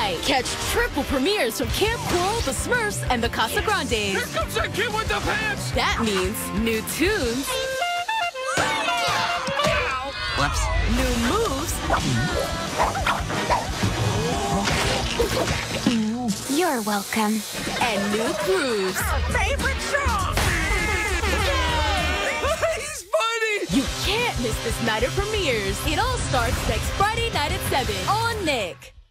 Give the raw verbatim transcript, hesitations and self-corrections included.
night. Catch triple premieres from Kamp, Koral, the Smurfs, and the Casagrandes. Here comes that kid with the pants! That means new tunes. Whoops. New moves. You're welcome. And new grooves. Favorite song! He's funny! You can't miss this night of premieres. It all starts next Friday night at seven on Nick.